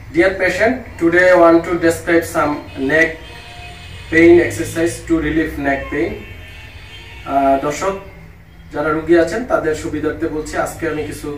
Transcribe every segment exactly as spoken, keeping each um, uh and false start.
Dear patient, today I want to describe some neck pain exercise to relieve neck pain. দর্শক যারা রোগী আছেন তাদের সুবিধার্থে বলছি, আজকে আমি কিছু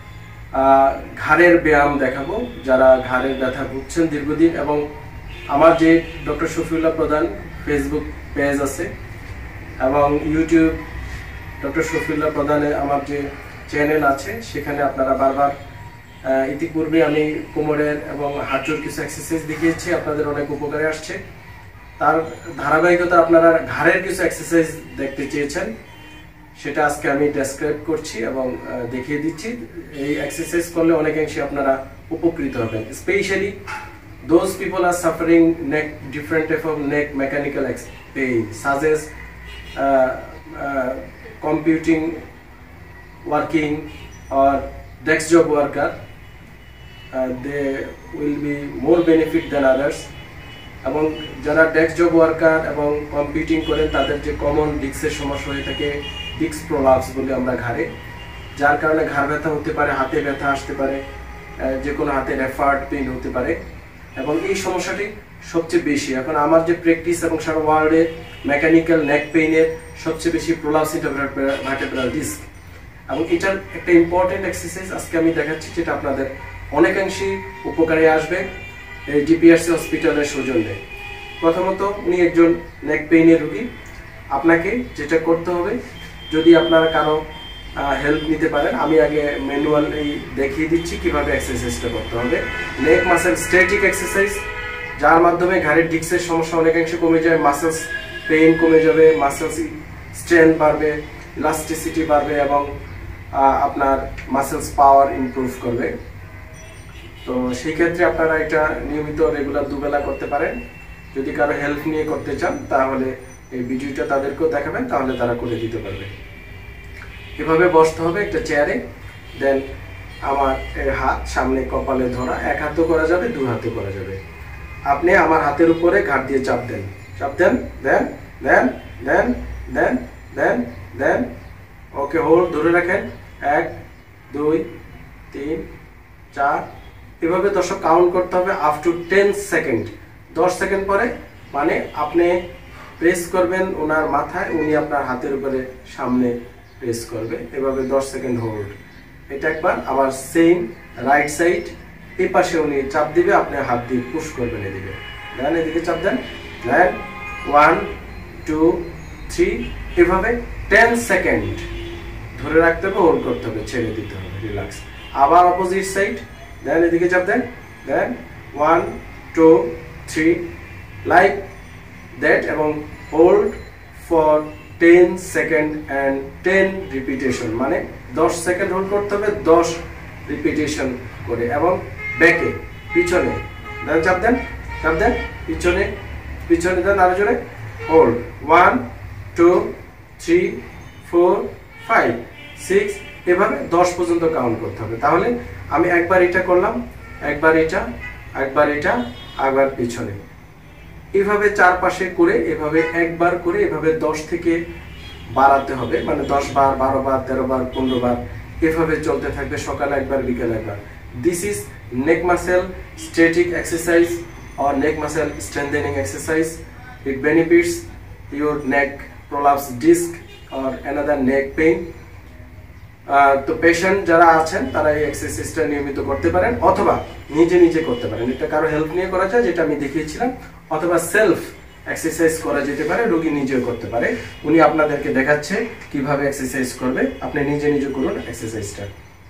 ঘাড়ের ব্যায়াম দেখাবো যারা ঘাড়ের ব্যথা ভুগছেন দীর্ঘদিন। এবং আমার যে ডক্টর শফিউল্লাহ প্রধান ফেসবুক পেজ আছে এবং ইউটিউব ডক্টর শফিউল্লাহ প্রধানের আমার যে চ্যানেল আছে, সেখানে আপনারা বারবার ইতিপূর্বে আমি কোমরের এবং হাঁটুর কিছু এক্সারসাইজ দেখিয়েছি, আপনাদের অনেক উপকারে আসছে। তার ধারাবাহিকতা আপনারা ঘাড়ের কিছু এক্সারসাইজ দেখতে চেয়েছেন, সেটা আজকে আমি ডেসক্রাইব করছি এবং দেখিয়ে দিচ্ছি। এই এক্সারসাইজ করলে অনেকাংশে আপনারা উপকৃত হবেন, specially those people are suffering neck different type of neck mechanical pain such as uh, uh, computing working or desk job worker. Uh, they will be more benefit than others. এবং যারা desk job worker এবং computing করেন তাদের যে common ডিস্কের সমস্যা হয়ে থাকে, ডিস্ক প্রলাপস বলে আমরা ঘাড়ে, যার কারণে ঘাড় ব্যথা হতে পারে, হাতে ব্যথা আসতে পারে, যে কোনো হাতে রেফার্ড পেইন হতে পারে। এবং এই সমস্যাটি সবচেয়ে বেশি এখন আমার যে প্র্যাকটিস এবং সারা ওয়ার্ল্ডে মেকানিক্যাল নেক পেইনের সবচেয়ে বেশি প্রলাপস ইন্টারভার্টেব্রাল ডিস্ক। এবং এটার একটা ইম্পর্টেন্ট এক্সারসাইজ আজকে আমি দেখাচ্ছি, যেটা আপনাদের অনেকাংশেই উপকারে আসবে এই ডিপিআরসি হসপিটালের সৌজন্যে। প্রথমত উনি একজন নেক পেইনের রোগী। আপনাকে যেটা করতে হবে, যদি আপনারা কারো হেল্প নিতে পারেন, আমি আগে ম্যানুয়াল এই দেখিয়ে দিচ্ছি কিভাবে এক্সারসাইজটা করতে হবে। নেক মাসেল স্ট্যাটিক এক্সারসাইজ, যার মাধ্যমে ঘাড়ের ডিস্কের সমস্যা অনেকাংশে কমে যায়, মাসেলস পেইন কমে যাবে, মাসেলস স্ট্রেংথ বাড়বে, ইলাস্টিসিটি বাড়বে এবং আপনার মাসেলস পাওয়ার ইমপ্রুভ করবে। তো সেই ক্ষেত্রে আপনারা এটা নিয়মিত রেগুলার দুবেলা করতে পারেন। যদি কারো হেল্প নিয়ে করতে চান তাহলে এই ভিডিওটা তাদেরকেও দেখাবেন, তাহলে তারা করে দিতে পারবে। এভাবে বসতে হবে একটা চেয়ারে, দেন আমার হাত সামনে কপালে ধরা, এক হাতও করা যাবে, দু হাতও করা যাবে। আপনি আমার হাতের উপরে ঘাড় দিয়ে চাপ দেন, চাপ দেন, দেন দেন দেন দেন দেন দেন ওকে, হোল্ড, ধরে রাখেন, এক দুই তিন চার, এভাবে দর্শক কাউন্ট করতে হবে আপ টু টেন সেকেন্ড। দশ সেকেন্ড পরে মানে আপনি প্রেস করবেন ওনার মাথায়, উনি আপনার হাতের উপরে সামনে প্রেস করবে, এভাবে দশ সেকেন্ড হোল্ড। এটা একবার। আবার সেম রাইট সাইড, এই পাশে উনি চাপ দিবে, আপনি হাত দিয়ে পুশ করবেন এদিকে, দেন এদিকে চাপ দেন, দেন ওয়ান টু থ্রি, এভাবে টেন সেকেন্ড ধরে রাখতে হবে, হোল্ড করতে হবে, ছেড়ে দিতে হবে, রিল্যাক্স। আবার অপোজিট সাইড, দেন এদিকে চাপ দেন, then one two three, like that, এবং hold for ten second and ten repetition, মানে দশ সেকেন্ড হোল্ড করতে হবে, দশ রিপিটেশন করে। এবং ব্যাকে, পিছনে, দেন চাপ দেন, চাপ দেন, পিছনে পিছনে দেন, আরো জোরে, hold, one two three four five six, এভাবে দশ পর্যন্ত কাউন্ট করতে হবে। তাহলে আমি একবার এটা করলাম, একবার এটা, একবার এটা, একবার পিছনে, এভাবে চারপাশে করে, এভাবে একবার করে, এভাবে দশ থেকে বাড়াতে হবে, মানে দশ বার, বারো বার, তেরো বার, পনেরো বার, এভাবে চলতে থাকবে, সকালে একবার, বিকেলে একবার। This is neck muscle static exercise or neck muscle strengthening exercise. It benefits your neck prolapse disc or another neck pain. তো পেশেন্ট যারা আছেন তারা এই এক্সারসাইজটা নিয়মিত করতে পারেন, অথবা নিজে নিজে করতে পারেন। এটা কারো হেল্প নিয়ে করা যায়, যেটা আমি দেখিয়েছিলাম, অথবা সেলফ এক্সারসাইজ করা যেতে পারে, রোগী নিজেও করতে পারে। উনি আপনাদেরকে দেখাচ্ছে কিভাবে এক্সারসাইজ করবে, আপনি নিজে নিজে করুন এক্সারসাইজটা।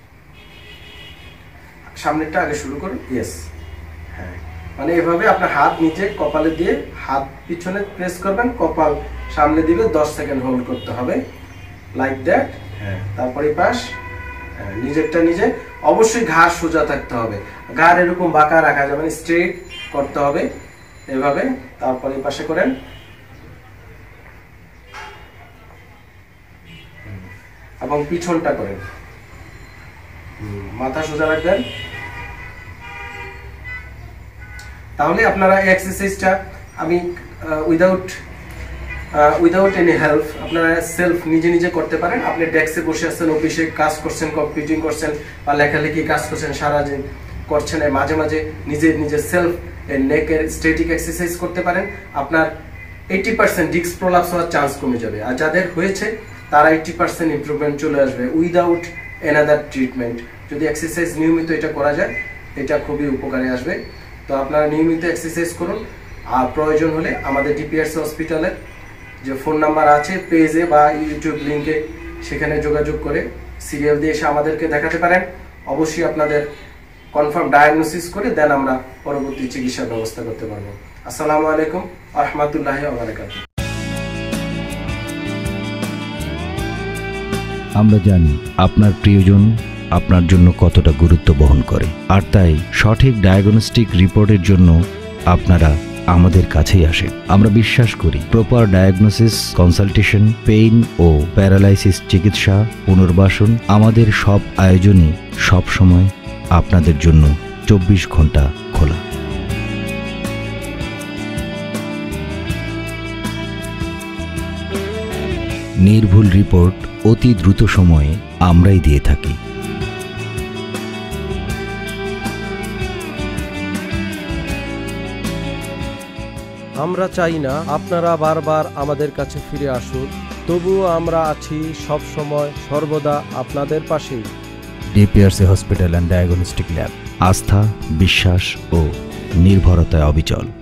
সামনেরটা আগে শুরু করুন, ইয়েস, হ্যাঁ, মানে এভাবে আপনার হাত নিচে কপালে দিয়ে হাত পিছনে প্রেস করবেন, কপাল সামনে দিবে, দশ সেকেন্ড হোল্ড করতে হবে, লাইক দ্যাট। হ্যাঁ, তারপরে পাশ, হ্যাঁ, নিজেরটা নিজে। অবশ্যই ঘাড় সোজা থাকতে হবে, ঘাড় এরকম বাঁকা রাখা যাবে না, স্ট্রেট করতে হবে এভাবে। তারপরে পাশে করেন, এবং পিছনটা করেন, মাথা সোজা রাখবেন। তাহলে আপনারা এই এক্সারসাইজটা আমি উইদাউট উইদাউট এনি হেল্প আপনারা সেলফ নিজে নিজে করতে পারেন। আপনি ডেস্কে বসে আছেন, অফিসে কাজ করছেন, কম্পিউটিং করছেন বা লেখালেখি কাজ করছেন সারাদিন, করছেন, মাঝে মাঝে নিজে নিজে সেলফ নেকের স্ট্যাটিক এক্সারসাইজ করতে পারেন, আপনার এইটি পার্সেন্ট ডিস্ক প্রলাপস হওয়ার চান্স কমে যাবে। আর যাদের হয়েছে তারা এইটি পার্সেন্ট ইমপ্রুভমেন্ট চলে আসবে উইদাউট এনাদার ট্রিটমেন্ট। যদি এক্সারসাইজ নিয়মিত এটা করা যায়, এটা খুবই উপকারে আসবে। তো আপনারা নিয়মিত এক্সারসাইজ করুন। আর প্রয়োজন হলে আমাদের ডিপিআরসি হসপিটালের যে ফোন নাম্বার আছে পেজে বা ইউটিউব লিঙ্কে, সেখানে যোগাযোগ করে সিরিয়াল দিয়ে এসে আমাদেরকে দেখাতে পারেন। অবশ্যই আপনাদের কনফার্ম ডায়াগনোসিস করে দেন আমরা পরবর্তী চিকিৎসার ব্যবস্থা করতে পারবো। আসসালামু আলাইকুম ওয়া রাহমাতুল্লাহি ওয়া বারাকাতুহু। আমরা জানি আপনার প্রিয়জন আপনার জন্য কতটা গুরুত্ব বহন করে, আর তাই সঠিক ডায়াগনস্টিক রিপোর্টের জন্য আপনারা আমাদের কাছেই আসেন। আমরা বিশ্বাস করি প্রপার ডায়াগনোসিস, কনসালটেশন, পেইন ও প্যারালাইসিস চিকিৎসা, পুনর্বাসন, আমাদের সব আয়োজনই সব সময় আপনাদের জন্য চব্বিশ ঘন্টা খোলা। নির্ভুল রিপোর্ট অতি দ্রুত সময়ে আমরাই দিয়ে থাকি। আমরা চাই না আপনারা বারবার আমাদের কাছে ফিরে আসুন, তবুও আমরা আছি সব সময় সর্বদা আপনাদের পাশেই। DPRC hospital and diagnostic lab, আস্থা, বিশ্বাস ও নির্ভরতায় অবিচল।